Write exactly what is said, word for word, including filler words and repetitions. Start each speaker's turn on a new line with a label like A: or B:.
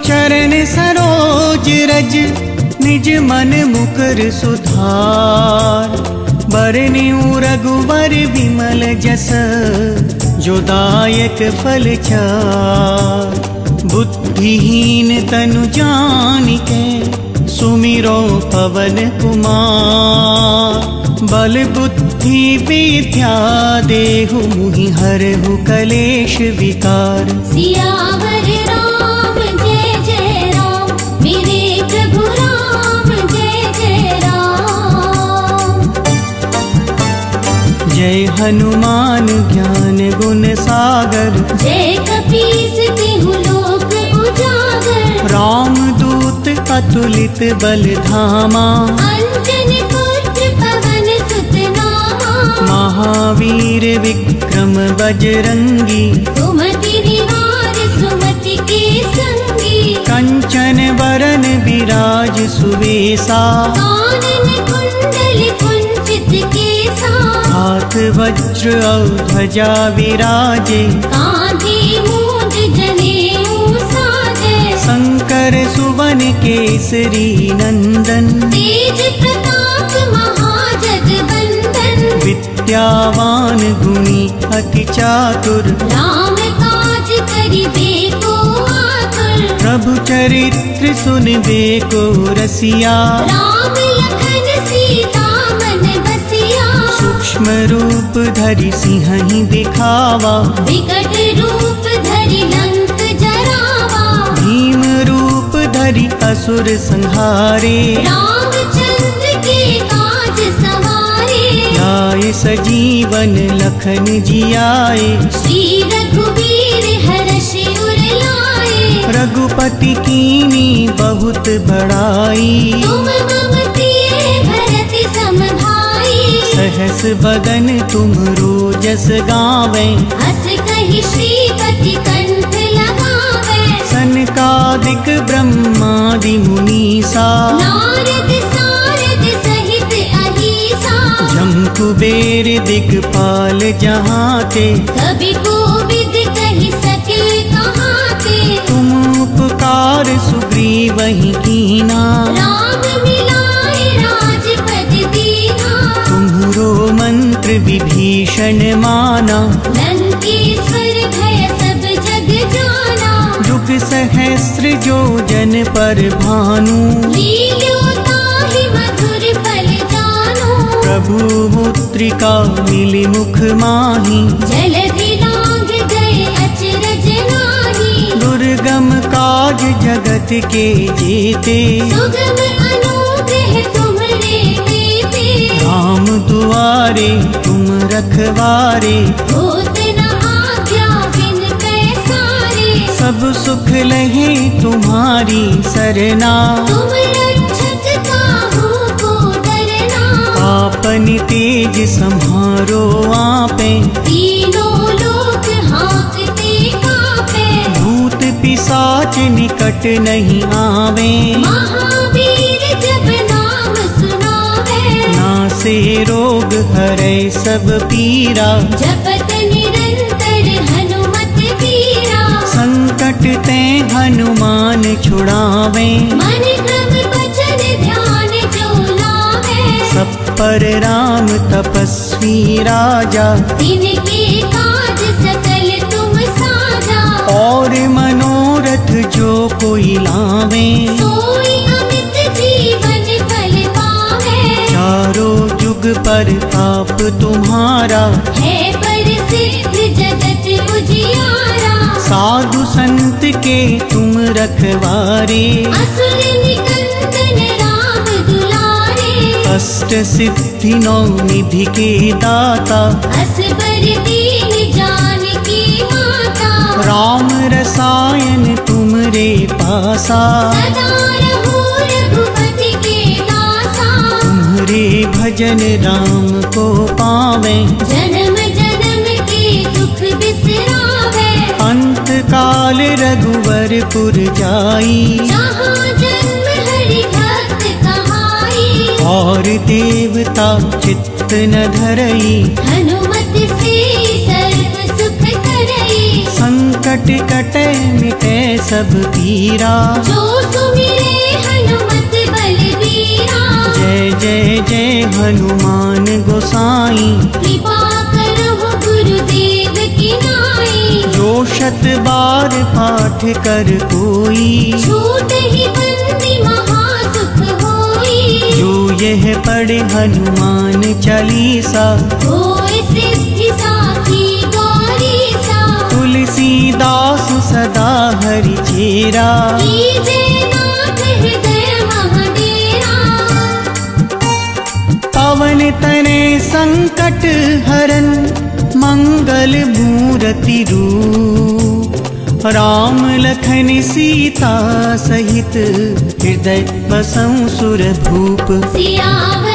A: चरण सरोज रज, निज मन मुकुर सुधार। बरनिउ रघुवर विमल जस, जो दायक फल चार। बुद्धिहीन तनु जानिके, सुमिरो पवन कुमार। बल बुद्धि विद्या देहु, मुहि हरहु कलेश विकार।
B: सियावर राम जय जय राम, मेरे प्रभु राम जय जय राम।
A: जय हनुमान ज्ञान गुण सागर,
B: जय कपीस तिहु लोक उजागर।
A: राम दूत अतुलित बल धामा,
B: अंजनी पुत्र पवन सुत नामा।
A: महावीर विक्रम बजरंगी,
B: सुमति निवार सुमति के संगी।
A: कंचन बरन विराज सुवेसा,
B: कानन कुंडल कुंचित केसा।
A: हाथ वज्र और ध्वजा विराजे,
B: कांधे मूंज जनेऊ साजे।
A: शंकर सुवन केसरी नंदन,
B: तेज प्रताप महाजगवंदन।
A: विद्यावान गुणी अति चातुर,
B: राम काज करिबे को आतुर।
A: प्रभु चरित्र सुनबे को रसिया।
B: राम लखन सीता मन बसिया।
A: सूक्ष्म रूप धरि सिंहहि दिखावा,
B: विकट रूप धरि लंक जरावा।
A: भीम रूप धरि असुर संहारे।
B: रामचंद्र के काज सवारे।
A: लाए सजीवन लखन जियाए,
B: श्री रघुवीर हर्षि उर लाए।
A: रघुपति कीनी बहुत बड़ाई।
B: तुम मम प्रिय भरत सम भाई।
A: सहस बदन तुम रोजस गावे,
B: हस कहि श्रीपति कंठ लगावे।
A: सनकादिक ब्रह्मादि मुनीसा,
B: नारद सारद सहित अहिसा।
A: जम कुबेर दिगपाल जहाते,
B: कवि कोविद कहि सके कहाते।
A: तुम उपकार सुग्रीवहि कीना।
B: राम मिलाए राजपद दीना।
A: तुम्हरो मंत्र विभीषण माना,
B: लंकेश्वर भय सब जग जाना।
A: जुग सहस्र जो जन पर भानु,
B: लील्योताहि मधुर फल जानु।
A: प्रभु मुद्रिका मिली मुख माहि।
B: जलधि लांघ गए अचरज नाही।
A: दुर्गम काज जगत के जेते,
B: सुगम अनुग्रह तुम्हरे तेते।
A: राम दुआरे तुम रखवारे,
B: होत न आज्ञा बिन पैसारे। सब
A: सुख लहे तुम्हारी सरना।
B: तुम रक्षक काहू को डरना।
A: आपन तेज सम्हारो आपे,
B: तीनों लोक हाँकते कांपे।
A: भूत पिशाच निकट नहीं आवे।
B: महावीर जब नाम सुनावे।
A: नासे रोग हरै सब पीरा,
B: जपत निरंतर हनुमत वीरा।
A: संकट ते हनुमान छुड़ावे।
B: मन क्रम वचन ध्यान जो लावे।
A: सब पर राम तपस्वी राजा,
B: तिनके काज सकल तुम साजा।
A: और मनोरथ जो कोई लावे।
B: सोई अमित जीवन फल पावे।
A: चारों जुग पर ताप तुम्हारा,
B: है प्रसिद्ध जगत उजियारा।
A: साधु संत के तुम रखवारे।
B: असुर निकंदन राम दुलारे।
A: अष्ट सिद्धि नौ निधि के दाता,
B: असबर दीन जानकी माता।
A: राम रसायन तुमरे पासा।
B: सदा रहो रघुपति के दासा।
A: तुम्हारे भजन राम को पावे।
B: जन्म जन्म के दुख बिसरावे।
A: अंत काल रघुवरपुर जाई।
B: जहाँ जन्म हरि भक्त कहाई।
A: और देवता चित्त न धरई।
B: हनुमत से सर्व सुख करई।
A: संकट कटे मिटे सब सब पीरा।
B: जो सुमिरे हनुमत बलबीरा।
A: जय जय जय हनुमान गोसाई।
B: कृपा करहु गुरुदेव की नाई।
A: जो शत बार पाठ कर कोई।
B: छूट ही बंदी महासुख होई।
A: जो यह पढ़े हनुमान चालीसा।
B: होय सिद्धि साखी गौरीसा।
A: तुलसीदास सदा हरि चेरा।
B: कीजे नाथ हृदय महडेरा।
A: पवन तने संकट हरन मंगल मूर्ति रूप। राम लखन सीता सहित हृदय बसं सुर भूप।
B: सियावर